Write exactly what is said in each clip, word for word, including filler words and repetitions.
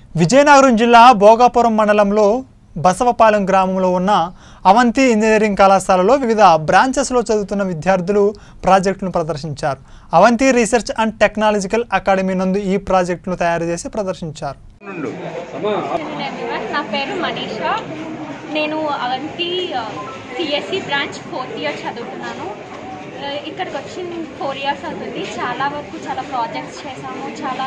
విజయనగరం జిల్లా భోగాపురం మండలంలో బసవపాలెం గ్రామంలో ఉన్న అవంతి ఇంజనీరింగ్ కళాశాలలో వివిధ బ్రాంచెస్లో చదువుతున్న విద్యార్థులు ప్రాజెక్టును ప్రదర్శించారు. Avanti research and technological academy నందు ఈ ప్రాజెక్టును తయారు చేసి ప్రదర్శించారు. నా పేరు మనీషా. నేను Avanti CSC branch fourth year చదువుతున్నాను. ఇక్కడికి వచ్చి ఫోర్ ఇయర్స్ అవుతుంది. చాలా వరకు చాలా ప్రాజెక్ట్స్ చేసాము. చాలా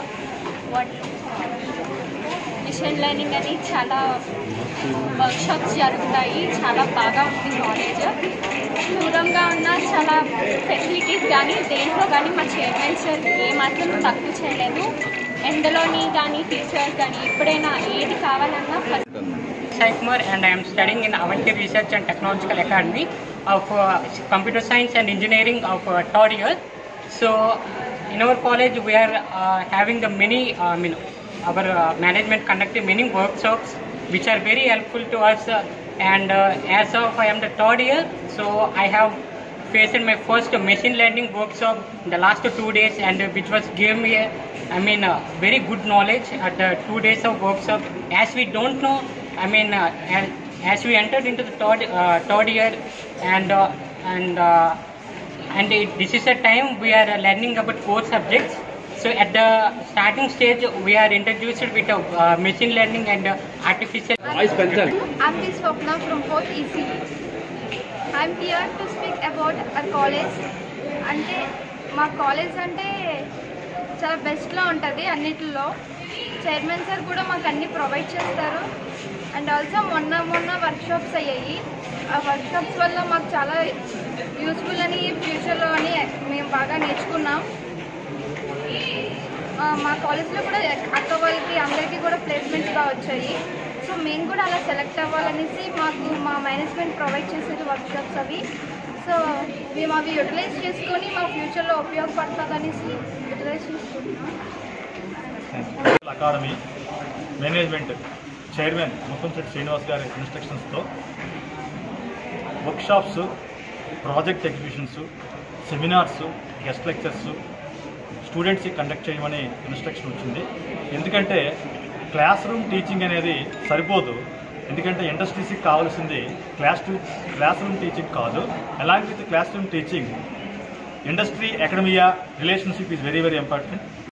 మిషన్ లెర్నింగ్ అని చాలా వర్క్షాప్స్ జరుగుతాయి. చాలా బాగా ఉంది నాలెడ్జ్. దూరంగా ఉన్న చాలా ఫెసిలిటీస్ కానీ దేంట్లో కానీ మా చైర్మన్ సార్ ఏమాత్రం తక్కువ చేయలేదు. ఎందులోని కానీ టీచర్స్ కానీ ఎప్పుడైనా ఏది కావాలన్నా Sai Kumar and I am studying in Avanti Research and Technological Academy of uh, Computer Science and Engineering of uh, third year. So in our college we are uh, having the many, uh, I mean, our uh, management conducting many workshops which are very helpful to us. Uh, and uh, as of I am the third year, so I have faced my first machine learning workshop in the last two days, and uh, which was gave me a, I mean, uh, very good knowledge at the two days of workshop. As we don't know, I mean, uh, as, as we entered into the third uh, third year, and uh, and uh, and it, this is a time we are uh, learning about four subjects. So at the starting stage, we are introduced with uh, uh, machine learning and uh, artificial. I'm Miss Swapna from fourth E C E. I'm here to speak about our college. అంటే మా college అంటే చాలా బెస్ట్లో ఉంటుంది అన్నిటిలో. Chairman sir కూడా మాకు అన్ని provide చేస్తారు. అండ్ ఆల్సో మొన్న మొన్న వర్క్షాప్స్ అయ్యాయి. ఆ వర్క్షాప్స్ వల్ల మాకు చాలా యూస్ఫుల్ అని ఫ్యూచర్లో అని మేము బాగా నేర్చుకున్నాం. మా కాలేజ్లో కూడా అక్క వాళ్ళకి అందరికీ కూడా ప్లేస్మెంట్స్ బాగా వచ్చాయి. సో మేము కూడా అలా సెలెక్ట్ అవ్వాలనేసి మాకు మా మేనేజ్మెంట్ ప్రొవైడ్ చేసేది వర్క్షాప్స్ అవి. సో మేము అవి యూటిలైజ్ చేసుకొని మా ఫ్యూచర్లో ఉపయోగపడుతుంది అనేసి యూటిలైజ్ చేసుకుంటున్నాం. Academy management chairman Muttamsetti Srinivas గారి ఇన్స్ట్రక్షన్స్తో workshops, project exhibitions, seminars, guest lectures స్టూడెంట్స్కి కండక్ట్ చేయమని ఇన్స్ట్రక్షన్ వచ్చింది. ఎందుకంటే క్లాస్ రూమ్ టీచింగ్ అనేది సరిపోదు. ఎందుకంటే ఇండస్ట్రీస్కి కావాల్సింది class to classroom teaching కాదు. Along with classroom teaching industry academia relationship is very very important.